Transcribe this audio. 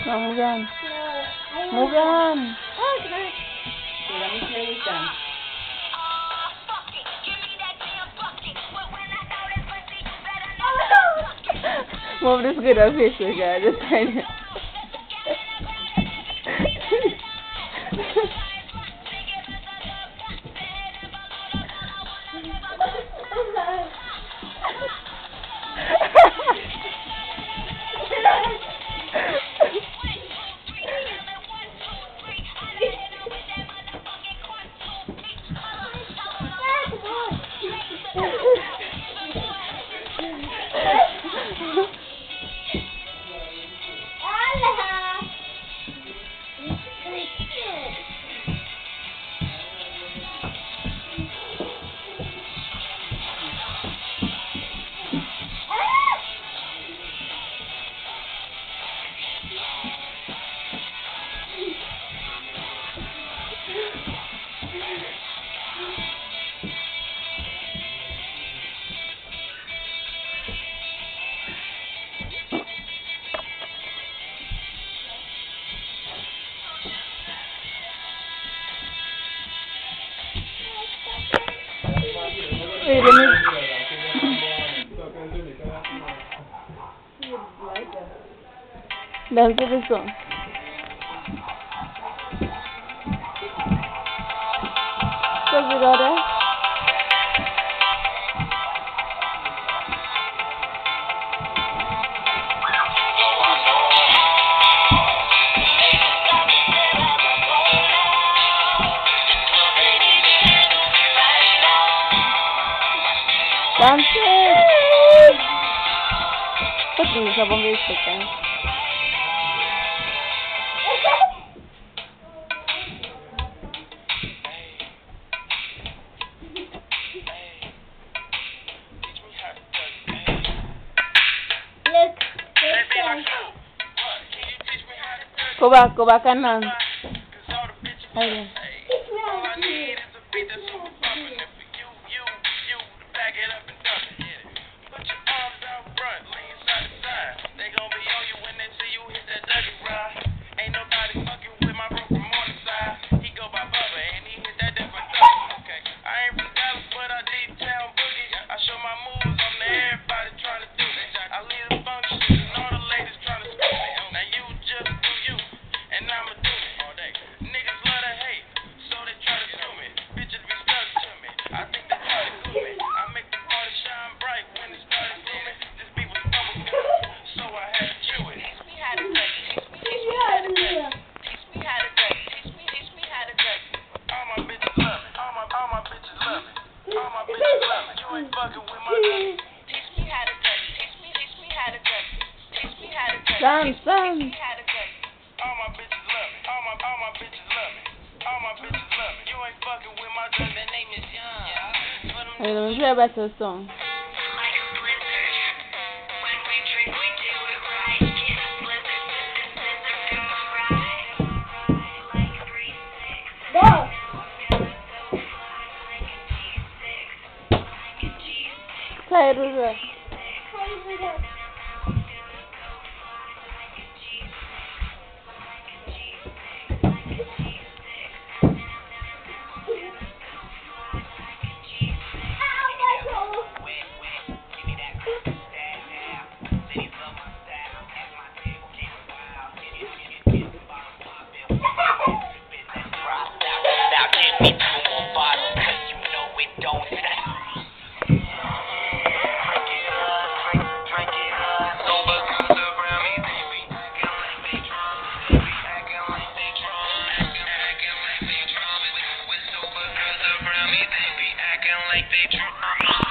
No, move on. No. Move on. Oh, gosh. Okay, let me play this down. Move this good up face, guys. Just trying to. Wait, let me. Dance to this song. So we got it. Dance it. Put this up on Facebook. Go back and dance. Hey. Dance, dance. All my bitches love me. All my bitches love me. All my bitches love me. You ain't fucking with my drug. That name is Young. Hey, let me play a better song. Play it with her. Like they